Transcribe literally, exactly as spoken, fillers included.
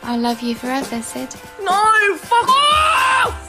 I'll love you forever, Sid. No, fuck off!